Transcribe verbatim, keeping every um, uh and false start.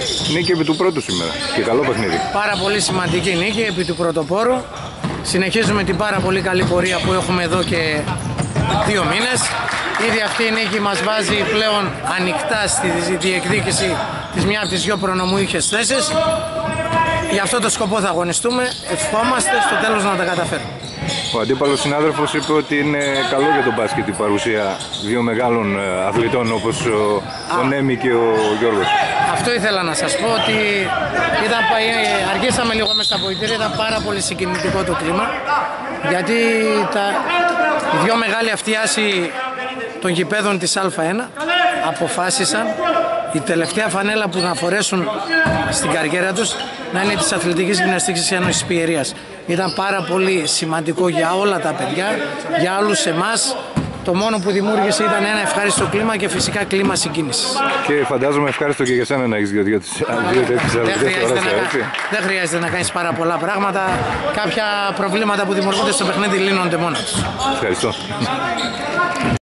Νίκη επί του πρώτου σήμερα και καλό παιχνίδι. Πάρα πολύ σημαντική νίκη επί του πρωτοπόρου. Συνεχίζουμε την πάρα πολύ καλή πορεία που έχουμε εδώ και δύο μήνες. Ήδη αυτή η νίκη μας βάζει πλέον ανοιχτά στη διεκδίκηση της μια από τις δυο προνομιούχες θέσεις. Για αυτό το σκοπό θα αγωνιστούμε. Ευχόμαστε στο τέλος να τα καταφέρουμε. Ο αντίπαλος συνάδελφος είπε ότι είναι καλό για τον μπάσκετ η παρουσία δύο μεγάλων αθλητών όπως ο, ο Νέμι και ο Γιώργος. Αυτό ήθελα να σας πω, ότι ήταν, αργήσαμε λίγο μέσα στα αποδυτήρια, ήταν πάρα πολύ συγκινητικό το κλίμα, γιατί τα, οι δύο μεγάλοι αυτοί άσοι των γηπέδων της Α1 αποφάσισαν η τελευταία φανέλα που να φορέσουν στην καριέρα τους να είναι της Αθλητικής Γυμναστικής Ένωσης Πιερίας. Ήταν πάρα πολύ σημαντικό για όλα τα παιδιά, για όλους εμάς. Το μόνο που δημιούργησε ήταν ένα ευχάριστο κλίμα και φυσικά κλίμα συγκίνησης. Και φαντάζομαι ευχάριστο και για σένα να έχεις δύο τέτοιες αθλητές. Δεν χρειάζεται να κάνεις πάρα πολλά πράγματα. Κάποια προβλήματα που δημιουργούνται στο παιχνίδι λύνονται μόνα τους. Ευχαριστώ.